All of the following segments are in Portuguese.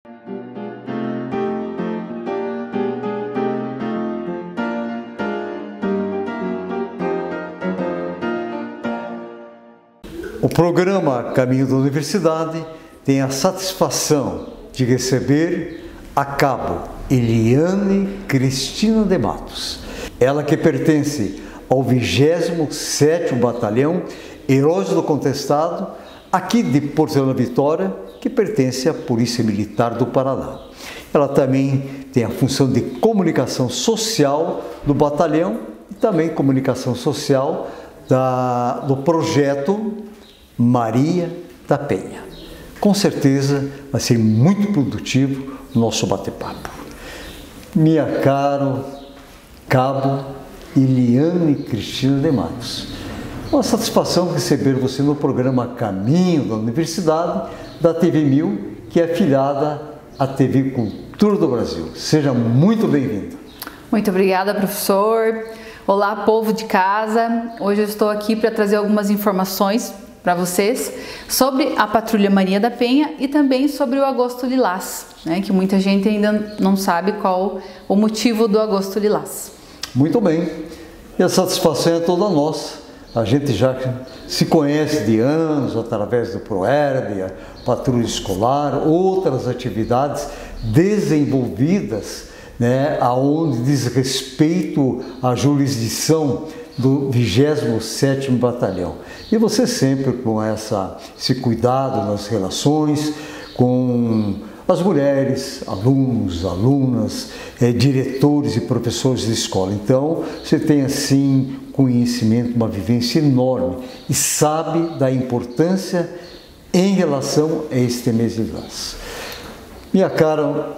O programa Caminho da Universidade tem a satisfação de receber a cabo Eliane Cristina de Matos. Ela que pertence ao 27º Batalhão Heróis do Contestado, aqui de Portela Vitória, que pertence à Polícia Militar do Paraná. Ela também tem a função de comunicação social do batalhão e também comunicação social do projeto Maria da Penha. Com certeza vai ser muito produtivo o nosso bate-papo. Minha caro Cabo Eliane Cristina de Matos, uma satisfação receber você no programa Caminho da Universidade da TV 1000, que é afiliada à TV Cultura do Brasil. Seja muito bem-vinda. Muito obrigada, professor. Olá, povo de casa. Hoje eu estou aqui para trazer algumas informações para vocês sobre a Patrulha Maria da Penha e também sobre o Agosto Lilás, né, que muita gente ainda não sabe qual o motivo do Agosto Lilás. Muito bem, e a satisfação é toda nossa. A gente já se conhece de anos através do ProERD, a Patrulha Escolar, outras atividades desenvolvidas, né, aonde diz respeito à jurisdição do 27º Batalhão. E você sempre com esse cuidado nas relações com as mulheres, alunos, alunas, diretores e professores de escola. Então, você tem assim conhecimento, uma vivência enorme e sabe da importância em relação a este mês de Lilás. Minha cara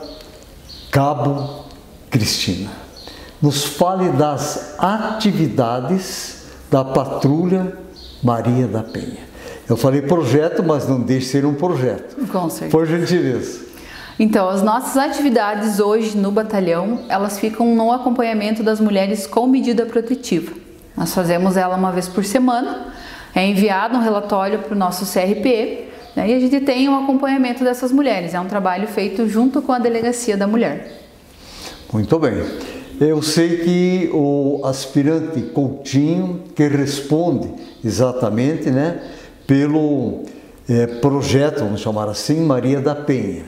Cabo Cristina, nos fale das atividades da Patrulha Maria da Penha. Eu falei projeto, mas não deixe de ser um projeto. Com certeza. Por gentileza. Então, as nossas atividades hoje no batalhão, elas ficam no acompanhamento das mulheres com medida protetiva. Nós fazemos ela uma vez por semana, é enviado um relatório para o nosso CRP, né, e a gente tem um acompanhamento dessas mulheres. É um trabalho feito junto com a Delegacia da Mulher. Muito bem. Eu sei que o aspirante Coutinho, que responde exatamente, né, pelo projeto, vamos chamar assim, Maria da Penha.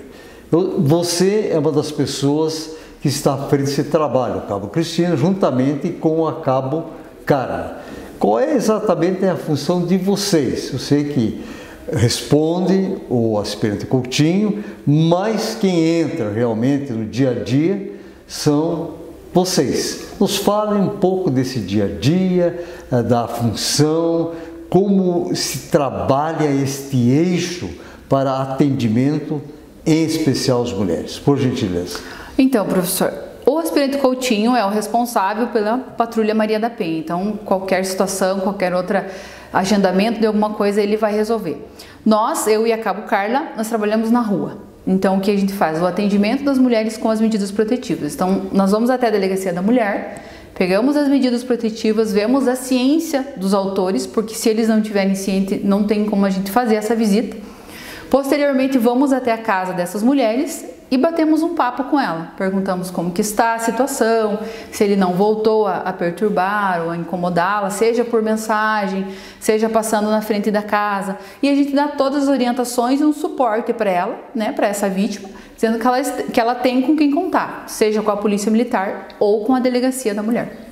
Você é uma das pessoas que está à frente desse trabalho, Cabo Cristina, juntamente com a Cabo Carla. Qual é exatamente a função de vocês? Eu sei que responde o aspirante Coutinho, mas quem entra realmente no dia a dia são vocês. Nos falem um pouco desse dia a dia, da função, como se trabalha este eixo para atendimento, em especial às mulheres. Por gentileza. Então, professor, o aspirante Coutinho é o responsável pela Patrulha Maria da Penha. Então, qualquer situação, qualquer outro agendamento de alguma coisa, ele vai resolver. Nós, eu e a Cabo Carla, nós trabalhamos na rua. Então, o que a gente faz? O atendimento das mulheres com as medidas protetivas. Então, nós vamos até a Delegacia da Mulher, pegamos as medidas protetivas, vemos a ciência dos autores, porque se eles não tiverem ciência, não tem como a gente fazer essa visita. Posteriormente, vamos até a casa dessas mulheres e batemos um papo com ela. Perguntamos como que está a situação, se ele não voltou a perturbar ou a incomodá-la, seja por mensagem, seja passando na frente da casa. E a gente dá todas as orientações e um suporte para ela, né, para essa vítima, dizendo que ela tem com quem contar, seja com a Polícia Militar ou com a Delegacia da Mulher.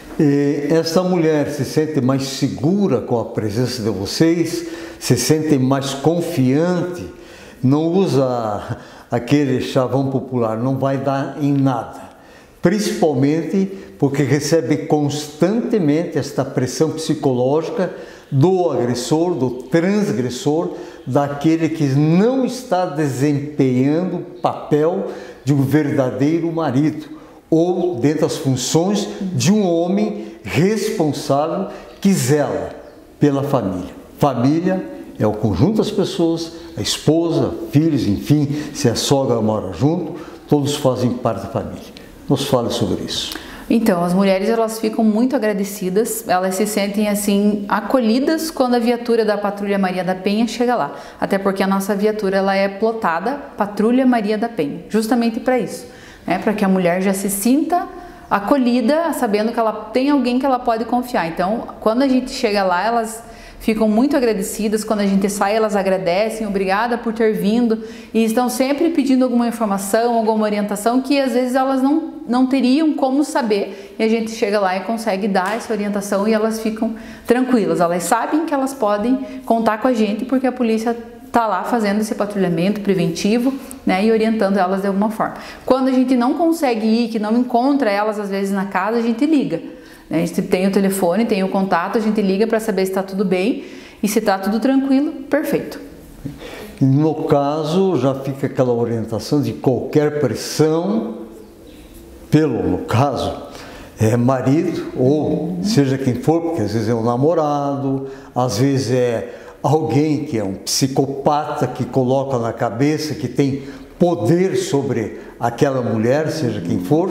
E essa mulher se sente mais segura com a presença de vocês? Se sente mais confiante? Não usa aquele chavão popular, não vai dar em nada. Principalmente porque recebe constantemente esta pressão psicológica do agressor, do transgressor, daquele que não está desempenhando o papel de um verdadeiro marido, ou dentro das funções de um homem responsável que zela pela família. Família é o conjunto das pessoas, a esposa, filhos, enfim, se a sogra mora junto, todos fazem parte da família. Nos fale sobre isso. Então, as mulheres elas ficam muito agradecidas, elas se sentem assim acolhidas quando a viatura da Patrulha Maria da Penha chega lá, até porque a nossa viatura ela é plotada Patrulha Maria da Penha, justamente para isso, né? Para que a mulher já se sinta acolhida, sabendo que ela tem alguém que ela pode confiar. Então, quando a gente chega lá, elas ficam muito agradecidas, quando a gente sai elas agradecem, obrigada por ter vindo, e estão sempre pedindo alguma informação, alguma orientação que às vezes elas não teriam como saber, e a gente chega lá e consegue dar essa orientação e elas ficam tranquilas, elas sabem que elas podem contar com a gente porque a polícia está lá fazendo esse patrulhamento preventivo, né, e orientando elas de alguma forma. Quando a gente não consegue ir, que não encontra elas às vezes na casa, a gente liga. A gente tem o telefone, tem o contato, a gente liga para saber se está tudo bem e se está tudo tranquilo, perfeito. No caso, já fica aquela orientação de qualquer pressão pelo, no caso, marido ou seja quem for, porque às vezes é um namorado, às vezes é alguém que é um psicopata que coloca na cabeça que tem poder sobre aquela mulher, seja quem for,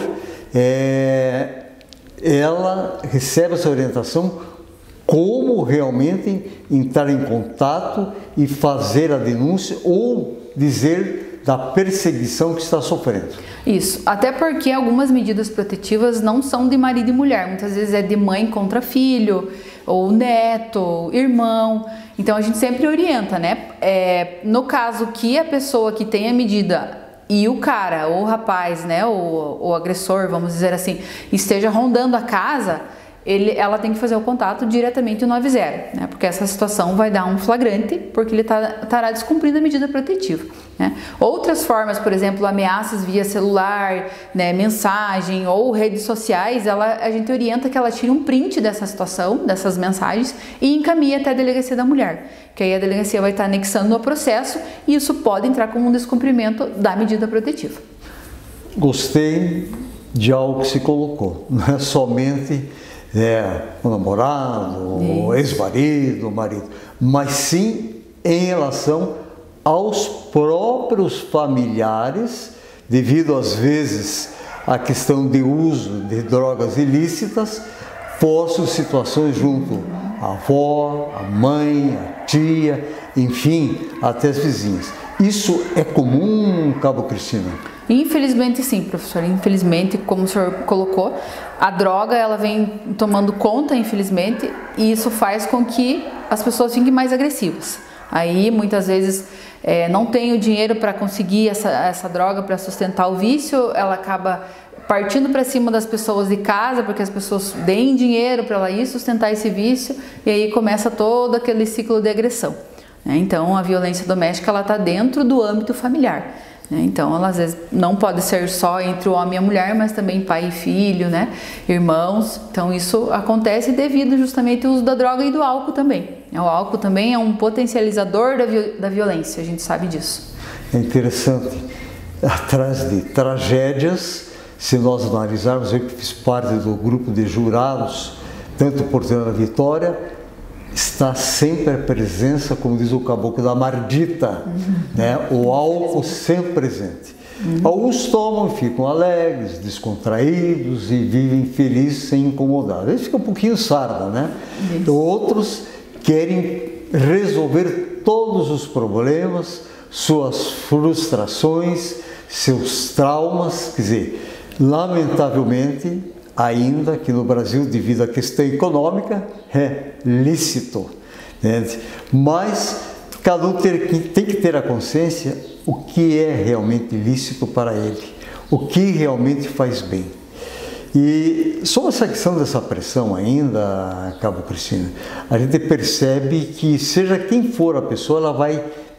ela recebe essa orientação como realmente entrar em contato e fazer a denúncia ou dizer da perseguição que está sofrendo. Isso, até porque algumas medidas protetivas não são de marido e mulher, muitas vezes é de mãe contra filho, ou neto, ou irmão, então a gente sempre orienta, né? No caso que a pessoa que tem a medida e o cara, ou o rapaz, né, ou o agressor, vamos dizer assim, esteja rondando a casa, ela tem que fazer o contato diretamente no 90, né, porque essa situação vai dar um flagrante, porque ele estará descumprindo a medida protetiva, né. Outras formas, por exemplo, ameaças via celular, né, mensagem ou redes sociais, a gente orienta que ela tire um print dessa situação, dessas mensagens, e encaminhe até a delegacia da mulher, que aí a delegacia vai estar anexando no processo e isso pode entrar como um descumprimento da medida protetiva. Gostei de algo que se colocou, não é somente o namorado, o ex-marido, o marido, mas sim em relação aos próprios familiares, devido às vezes à questão de uso de drogas ilícitas, possam situações junto à avó, à mãe, à tia, enfim, até as vizinhas. Isso é comum, Cabo Cristina? Infelizmente sim, professor, infelizmente, como o senhor colocou, a droga ela vem tomando conta, infelizmente, e isso faz com que as pessoas fiquem mais agressivas. Aí muitas vezes não tem o dinheiro para conseguir essa droga para sustentar o vício, ela acaba partindo para cima das pessoas de casa, porque as pessoas deem dinheiro para ela ir sustentar esse vício, e aí começa todo aquele ciclo de agressão. Então a violência doméstica ela está dentro do âmbito familiar. Então, ela às vezes não pode ser só entre o homem e a mulher, mas também pai e filho, né? Irmãos. Então, isso acontece devido justamente ao uso da droga e do álcool também. O álcool também é um potencializador da violência, a gente sabe disso. É interessante, atrás de tragédias, se nós analisarmos, eu que fiz parte do grupo de jurados, tanto por Portão da Vitória, está sempre a presença, como diz o caboclo, da mardita, né? O álcool sempre presente. Alguns tomam e ficam alegres, descontraídos e vivem felizes sem incomodar. Eles ficam um pouquinho sarda, né? Outros querem resolver todos os problemas, suas frustrações, seus traumas, quer dizer, lamentavelmente, ainda que no Brasil, devido à questão econômica, é lícito, né? Mas cada um tem que ter a consciência o que é realmente lícito para ele, o que realmente faz bem. E sobre essa questão dessa pressão ainda, Cabo Cristina, a gente percebe que seja quem for a pessoa, ela vai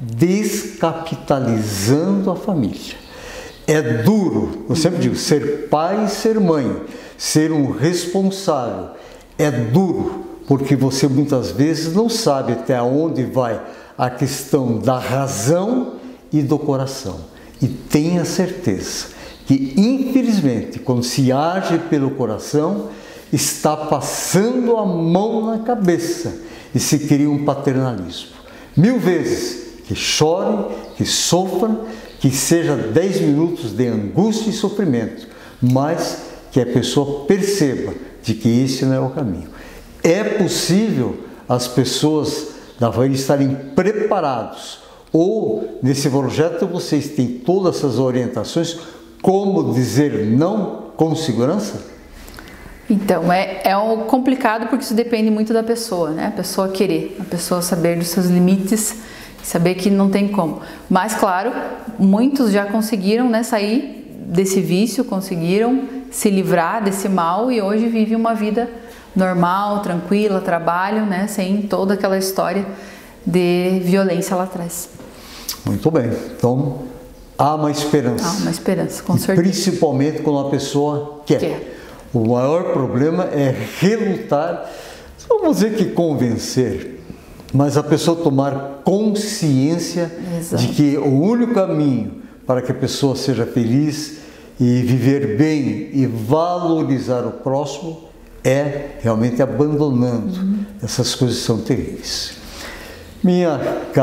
descapitalizando a família. É duro, eu sempre digo, ser pai e ser mãe, ser um responsável, é duro, porque você muitas vezes não sabe até onde vai a questão da razão e do coração. E tenha certeza que, infelizmente, quando se age pelo coração, está passando a mão na cabeça e se cria um paternalismo. 1000 vezes que chore, que sofra, que seja 10 minutos de angústia e sofrimento, mas que a pessoa perceba de que esse não é o caminho. É possível as pessoas da família estarem preparados, ou nesse projeto vocês têm todas essas orientações, como dizer não com segurança? Então, é complicado porque isso depende muito da pessoa, né? A pessoa querer, a pessoa saber dos seus limites, saber que não tem como. Mas, claro, muitos já conseguiram, né, sair desse vício, conseguiram se livrar desse mal e hoje vivem uma vida normal, tranquila, trabalham, né, sem toda aquela história de violência lá atrás. Muito bem. Então, há uma esperança. Há uma esperança, com certeza. Principalmente quando a pessoa quer. O maior problema é relutar, vamos dizer que convencer, mas a pessoa tomar consciência de que o único caminho para que a pessoa seja feliz e viver bem e valorizar o próximo é realmente abandonando essas coisas que são terríveis. Minha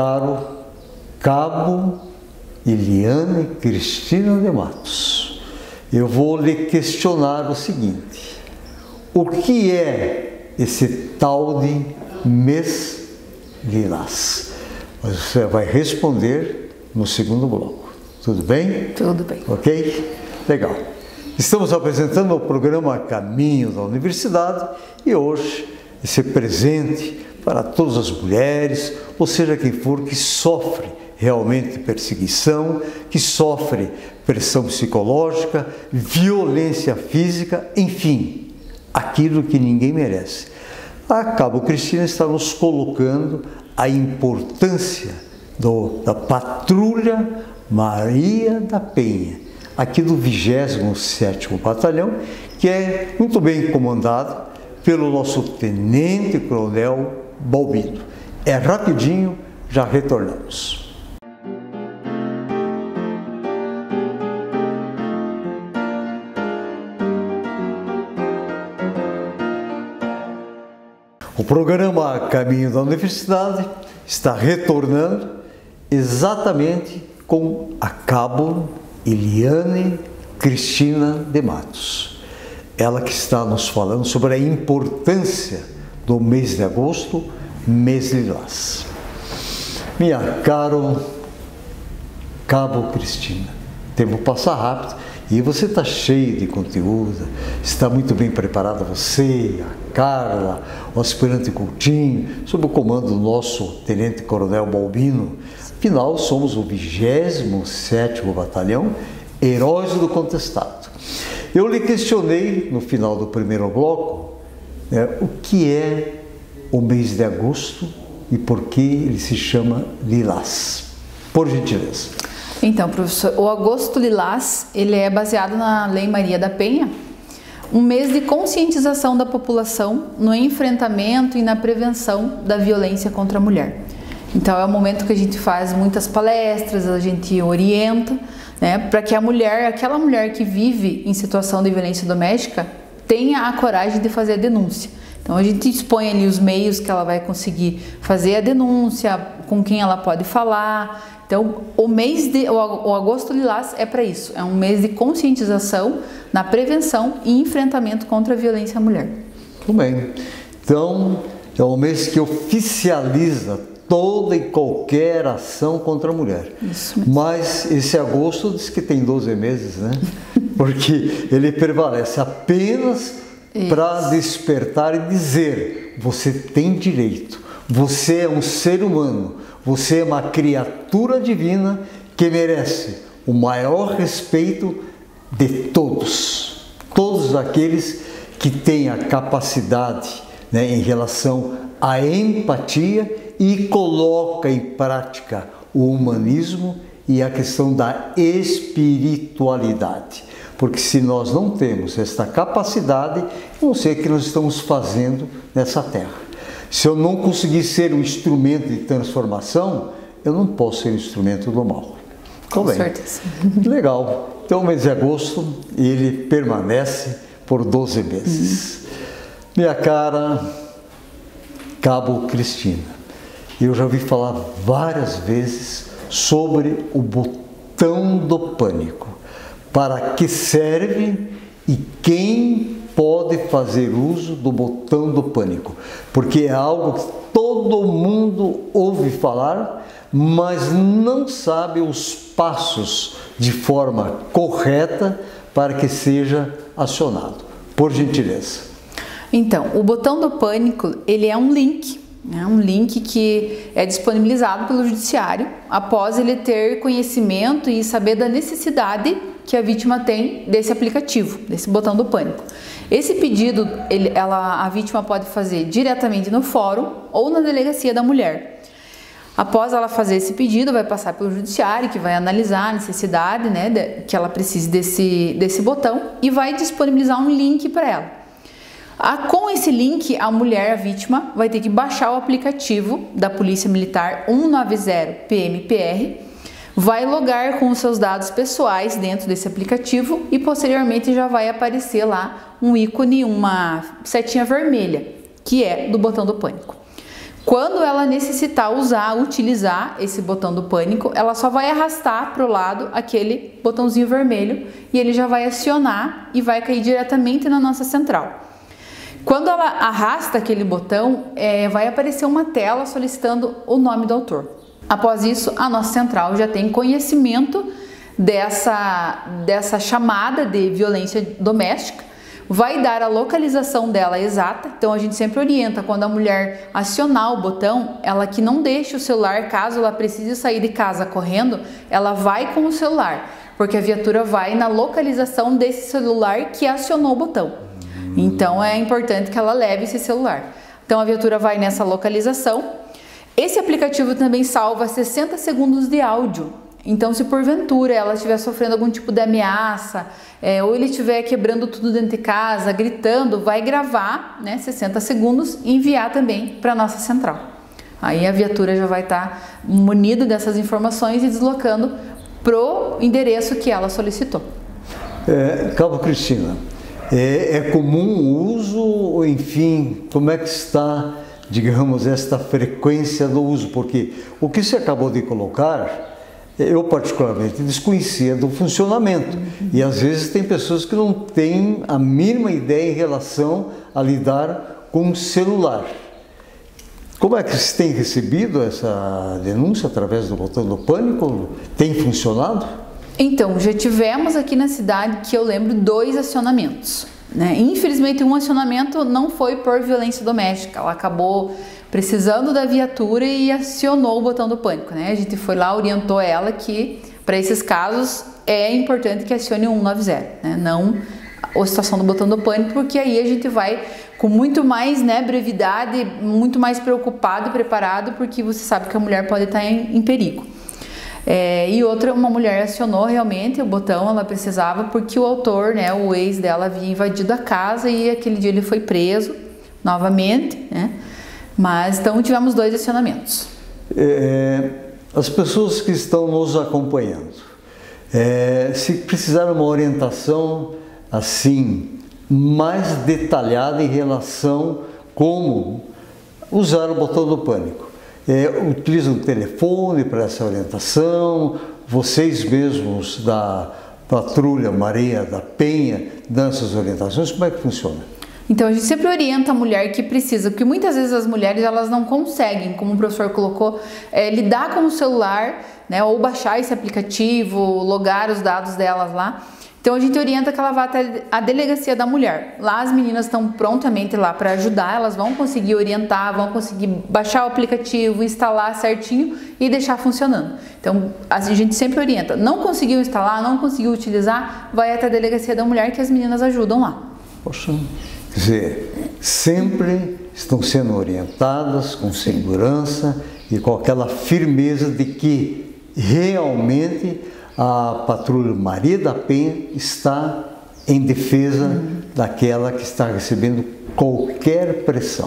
Cabo Eliane Cristina de Matos, eu vou lhe questionar o seguinte: o que é esse tal de mês lilás? Mas você vai responder no segundo bloco. Tudo bem? Tudo bem. Ok? Legal. Estamos apresentando o programa Caminho da Universidade e hoje esse presente para todas as mulheres, ou seja, quem for que sofre realmente perseguição, que sofre pressão psicológica, violência física, enfim, aquilo que ninguém merece. A Cabo Cristina está nos colocando a importância da Patrulha Maria da Penha, aqui do 27º Batalhão, que é muito bem comandado pelo nosso Tenente Coronel Balbino. É rapidinho, já retornamos. O programa Caminho da Universidade está retornando exatamente com a Cabo Eliane Cristina de Matos. Ela que está nos falando sobre a importância do mês de agosto, mês lilás. Minha caro Cabo Cristina, o tempo passa rápido e você está cheio de conteúdo, está muito bem preparada você, a Carla, o aspirante Coutinho, sob o comando do nosso Tenente Coronel Balbino. Afinal, somos o 27º Batalhão, Heróis do Contestado. Eu lhe questionei no final do primeiro bloco o que é o mês de agosto e por que ele se chama lilás. Por gentileza. Então, professor, o agosto lilás, ele é baseado na Lei Maria da Penha, um mês de conscientização da população no enfrentamento e na prevenção da violência contra a mulher. Então, é o momento que a gente faz muitas palestras, a gente orienta, né, para que a mulher, aquela mulher que vive em situação de violência doméstica, tenha a coragem de fazer a denúncia. Então, a gente expõe ali os meios que ela vai conseguir fazer a denúncia, com quem ela pode falar. Então, o agosto lilás é para isso, é um mês de conscientização na prevenção e enfrentamento contra a violência à mulher. Muito bem. Então, é um mês que oficializa toda e qualquer ação contra a mulher. Isso mesmo. Mas esse agosto diz que tem 12 meses, né? Porque ele prevalece apenas para despertar e dizer: você tem direito, você é um ser humano, você é uma criatura divina que merece o maior respeito de todos. Todos aqueles que têm a capacidade, né, em relação à empatia e coloca em prática o humanismo e a questão da espiritualidade. Porque se nós não temos esta capacidade, não sei o que nós estamos fazendo nessa terra. Se eu não conseguir ser um instrumento de transformação, eu não posso ser um instrumento do mal. Com certeza. Legal. Então o mês de agosto, ele permanece por 12 meses. Minha cara Cabo Cristina, eu já ouvi falar várias vezes sobre o botão do pânico. Para que serve e quem pode fazer uso do botão do pânico, porque é algo que todo mundo ouve falar, mas não sabe os passos de forma correta para que seja acionado. Por gentileza. Então, o botão do pânico, ele é um link, né? Um link que é disponibilizado pelo judiciário após ele ter conhecimento e saber da necessidade que a vítima tem desse aplicativo, desse botão do pânico. Esse pedido, a vítima pode fazer diretamente no fórum ou na delegacia da mulher. Após ela fazer esse pedido, vai passar pelo judiciário, que vai analisar a necessidade, né, que ela precise desse botão e vai disponibilizar um link para ela. Com esse link, a mulher, a vítima, vai ter que baixar o aplicativo da Polícia Militar 190 PMPR, vai logar com os seus dados pessoais dentro desse aplicativo e posteriormente já vai aparecer lá um ícone, uma setinha vermelha, que é do botão do pânico. Quando ela necessitar utilizar esse botão do pânico, ela só vai arrastar para o lado aquele botãozinho vermelho e ele já vai acionar e vai cair diretamente na nossa central. Quando ela arrasta aquele botão, vai aparecer uma tela solicitando o nome do autor. Após isso, a nossa central já tem conhecimento dessa chamada de violência doméstica, vai dar a localização dela exata. Então a gente sempre orienta, quando a mulher acionar o botão, ela que não deixe o celular, caso ela precise sair de casa correndo, ela vai com o celular, porque a viatura vai na localização desse celular que acionou o botão. Então é importante que ela leve esse celular. Então a viatura vai nessa localização. Esse aplicativo também salva 60 segundos de áudio. Então, se porventura ela estiver sofrendo algum tipo de ameaça, ou ele estiver quebrando tudo dentro de casa, gritando, vai gravar, né, 60 segundos e enviar também para a nossa central. Aí a viatura já vai estar munida dessas informações e deslocando pro endereço que ela solicitou. Cabo Cristina, é comum o uso, enfim, como é que está, digamos, esta frequência do uso? Porque o que você acabou de colocar, eu particularmente desconhecia do funcionamento, e às vezes tem pessoas que não têm a mínima ideia em relação a lidar com o celular. Como é que você tem recebido essa denúncia através do botão do pânico? Tem funcionado? Então, já tivemos aqui na cidade, que eu lembro, 2 acionamentos, né? Infelizmente, um acionamento não foi por violência doméstica, ela acabou precisando da viatura e acionou o botão do pânico, né? A gente foi lá, orientou ela que para esses casos é importante que acione o 190, né? Não a situação do botão do pânico, porque aí a gente vai com muito mais, né, brevidade, muito mais preocupado e preparado, porque você sabe que a mulher pode estar em perigo. E uma mulher acionou realmente o botão, ela precisava, porque o autor, né, o ex dela, havia invadido a casa e aquele dia ele foi preso novamente, né? Mas então tivemos 2 acionamentos. As pessoas que estão nos acompanhando, se precisar de uma orientação assim mais detalhada em relação como usar o botão do pânico, utilizam o telefone para essa orientação, vocês mesmos da Patrulha Maria da Penha dão essas orientações, como é que funciona? Então a gente sempre orienta a mulher que precisa, porque muitas vezes as mulheres elas não conseguem, como o professor colocou, lidar com o celular, né, ou baixar esse aplicativo, logar os dados delas lá. Então a gente orienta que ela vá até a delegacia da mulher. Lá as meninas estão prontamente lá para ajudar, elas vão conseguir orientar, vão conseguir baixar o aplicativo, instalar certinho e deixar funcionando. Então a gente sempre orienta, não conseguiu instalar, não conseguiu utilizar, vai até a delegacia da mulher que as meninas ajudam lá. Poxa. Quer dizer, sempre estão sendo orientadas com segurança e com aquela firmeza de que realmente a Patrulha Maria da Penha está em defesa daquela que está recebendo qualquer pressão.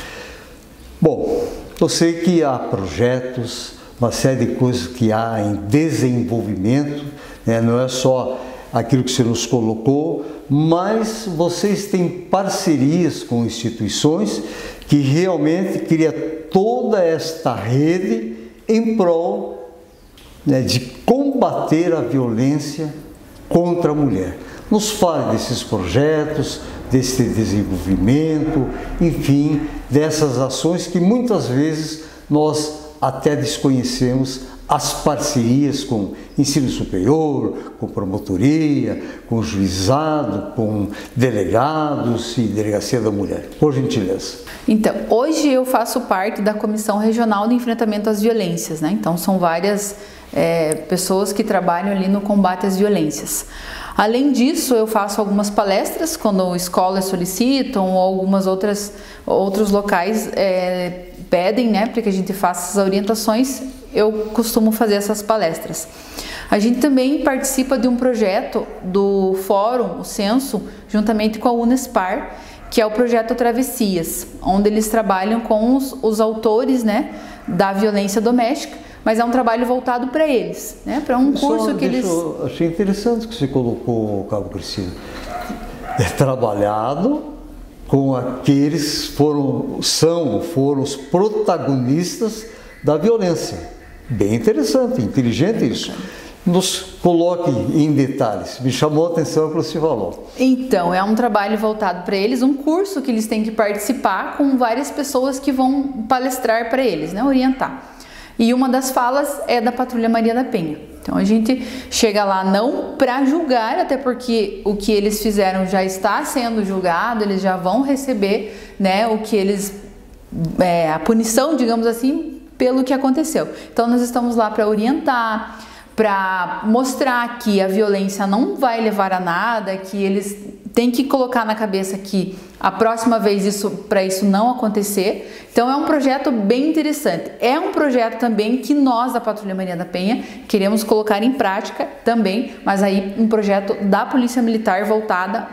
Bom, eu sei que há projetos, uma série de coisas que há em desenvolvimento, né? Não é só aquilo que você nos colocou, mas vocês têm parcerias com instituições que realmente criam toda esta rede em prol, né, de combater a violência contra a mulher. nos fale desses projetos, desse desenvolvimento, enfim, dessas ações que muitas vezes nós até desconhecemos, as parcerias com ensino superior, com promotoria, com juizado, com delegados e delegacia da mulher. Por gentileza. Então, hoje eu faço parte da Comissão Regional de Enfrentamento às Violências, né? Então, são várias pessoas que trabalham ali no combate às violências. Além disso, eu faço algumas palestras quando escolas solicitam ou algumas outros locais pedem, né, para que a gente faça essas orientações. Eu costumo fazer essas palestras. A gente também participa de um projeto do Fórum, o Censo, juntamente com a Unespar, que é o projeto Travessias, onde eles trabalham com os autores, né, da violência doméstica, mas é um trabalho voltado para eles, né, para um curso que eles... Achei interessante que você colocou, Cabo Cristina. É trabalhado com aqueles que foram os protagonistas da violência. Bem interessante, inteligente isso. Nos coloque em detalhes. Me chamou a atenção o que você falou. Então, é um trabalho voltado para eles, um curso que eles têm que participar com várias pessoas que vão palestrar para eles, né, orientar. E uma das falas é da Patrulha Maria da Penha. Então, a gente chega lá não para julgar, até porque o que eles fizeram já está sendo julgado, eles já vão receber, né, o que eles... a punição, digamos assim, pelo que aconteceu. Então, nós estamos lá para orientar, para mostrar que a violência não vai levar a nada, que eles têm que colocar na cabeça que a próxima vez para isso não acontecer. Então, é um projeto bem interessante. É um projeto também que nós, da Patrulha Maria da Penha, queremos colocar em prática também, mas aí um projeto da Polícia Militar voltada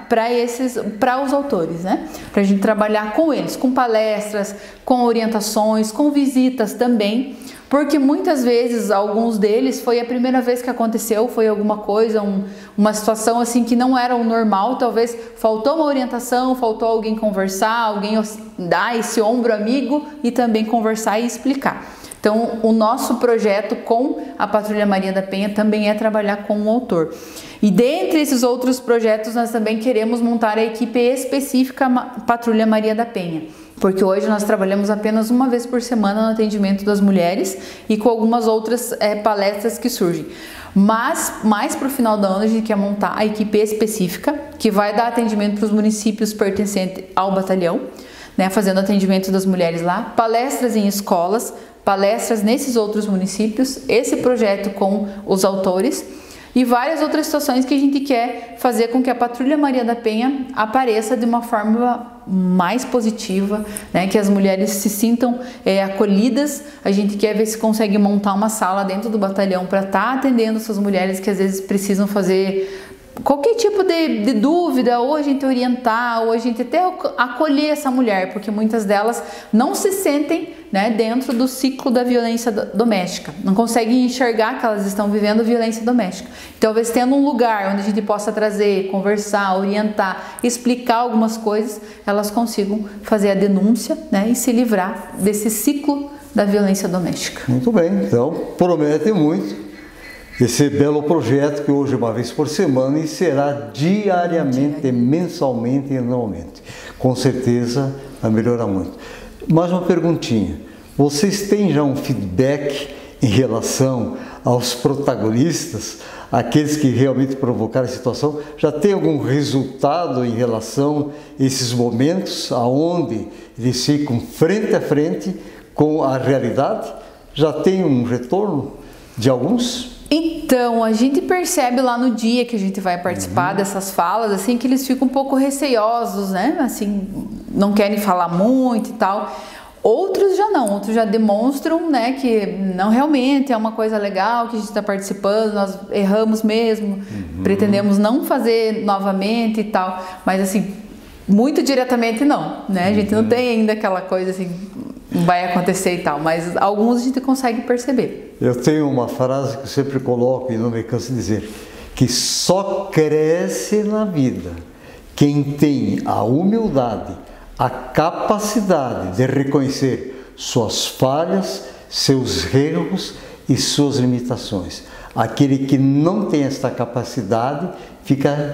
para os autores, né? Para a gente trabalhar com eles, com palestras, com orientações, com visitas também, porque muitas vezes alguns deles foi a primeira vez que aconteceu, foi alguma coisa, uma situação assim que não era o normal, talvez faltou uma orientação, faltou alguém conversar, alguém dar esse ombro amigo e também conversar e explicar. Então, o nosso projeto com a Patrulha Maria da Penha também é trabalhar com o autor. E dentre esses outros projetos, nós também queremos montar a equipe específica Patrulha Maria da Penha, porque hoje nós trabalhamos apenas uma vez por semana no atendimento das mulheres e com algumas outras palestras que surgem. Mas, mais para o final do ano, a gente quer montar a equipe específica, que vai dar atendimento para os municípios pertencentes ao batalhão, né, fazendo atendimento das mulheres lá, palestras em escolas, palestras nesses outros municípios, esse projeto com os autores e várias outras situações que a gente quer fazer com que a Patrulha Maria da Penha apareça de uma forma mais positiva, né? Que as mulheres se sintam acolhidas. A gente quer ver se consegue montar uma sala dentro do batalhão para estar atendendo essas mulheres que às vezes precisam fazer qualquer tipo de dúvida, ou a gente orientar, ou a gente até acolher essa mulher, porque muitas delas não se sentem, né, dentro do ciclo da violência doméstica, não conseguem enxergar que elas estão vivendo violência doméstica. Talvez tendo um lugar onde a gente possa trazer, conversar, orientar, explicar algumas coisas, elas consigam fazer a denúncia, né, e se livrar desse ciclo da violência doméstica. Muito bem, então promete muito esse belo projeto que hoje é uma vez por semana e será diariamente, mensalmente e anualmente. Com certeza vai melhorar muito. Mais uma perguntinha. Vocês têm já um feedback em relação aos protagonistas, aqueles que realmente provocaram a situação? Já tem algum resultado em relação a esses momentos onde eles ficam frente a frente com a realidade? Já tem um retorno de alguns? Então, a gente percebe lá no dia que a gente vai participar dessas falas, assim, que eles ficam um pouco receosos, né? Assim, não querem falar muito e tal. Outros já não, outros já demonstram, né, que não, realmente é uma coisa legal que a gente está participando, nós erramos mesmo, pretendemos não fazer novamente e tal, mas assim, muito diretamente não, né? A gente não tem ainda aquela coisa assim, vai acontecer e tal, mas alguns a gente consegue perceber. Eu tenho uma frase que eu sempre coloco e não me canso de dizer, que só cresce na vida quem tem a humildade, a capacidade de reconhecer suas falhas, seus erros e suas limitações. Aquele que não tem esta capacidade fica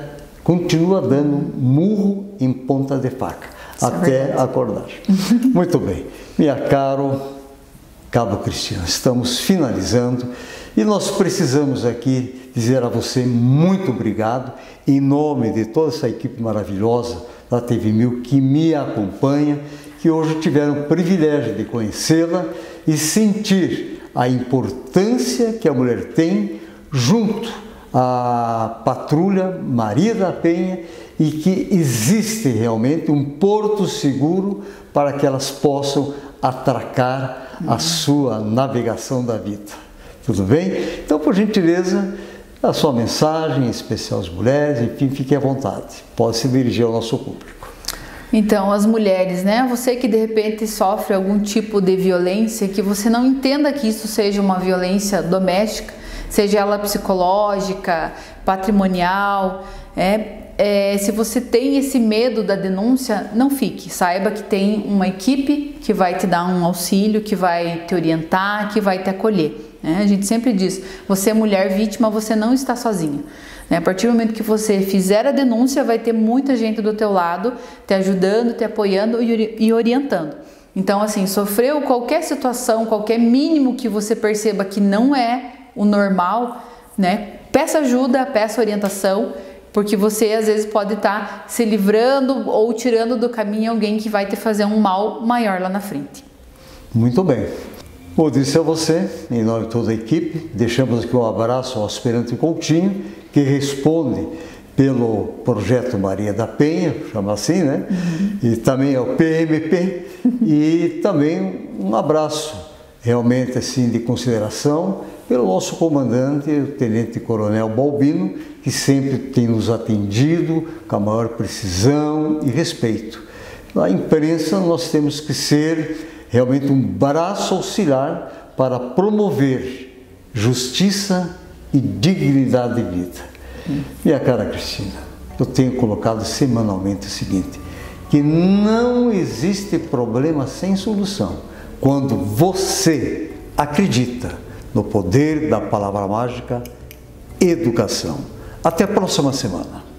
continua dando murro em ponta de faca, até acordar. Muito bem, minha Cabo Cristina, estamos finalizando e nós precisamos aqui dizer a você muito obrigado, em nome de toda essa equipe maravilhosa da TV 1000 que me acompanha, que hoje tiveram o privilégio de conhecê-la e sentir a importância que a mulher tem junto à Patrulha Maria da Penha e que existe realmente um porto seguro para que elas possam atracar a sua navegação da vida. Tudo bem? Então, por gentileza, a sua mensagem, em especial às mulheres, enfim, fique à vontade. Pode se dirigir ao nosso público. Então, as mulheres, né? Você que de repente sofre algum tipo de violência, que você não entenda que isso seja uma violência doméstica, seja ela psicológica, patrimonial, se você tem esse medo da denúncia, não fique. Saiba que tem uma equipe que vai te dar um auxílio, que vai te orientar, que vai te acolher. A gente sempre diz, você é mulher vítima, você não está sozinha. A partir do momento que você fizer a denúncia, vai ter muita gente do teu lado, te ajudando, te apoiando e orientando. Então, assim, sofreu qualquer situação, qualquer mínimo que você perceba que não é o normal, né? Peça ajuda, peça orientação, porque você às vezes pode estar se livrando ou tirando do caminho alguém que vai te fazer um mal maior lá na frente. Muito bem. Vou dizer a você, em nome de toda a equipe, deixamos aqui um abraço ao aspirante Coutinho, que responde pelo projeto Maria da Penha, chama assim, né? E também ao PMP, e também um abraço realmente assim de consideração pelo nosso comandante, o Tenente Coronel Balbino, que sempre tem nos atendido com a maior precisão e respeito. Na imprensa nós temos que ser realmente um braço auxiliar para promover justiça e dignidade de vida. Minha cara Cristina, eu tenho colocado semanalmente o seguinte, que não existe problema sem solução quando você acredita no poder da palavra mágica educação. Até a próxima semana.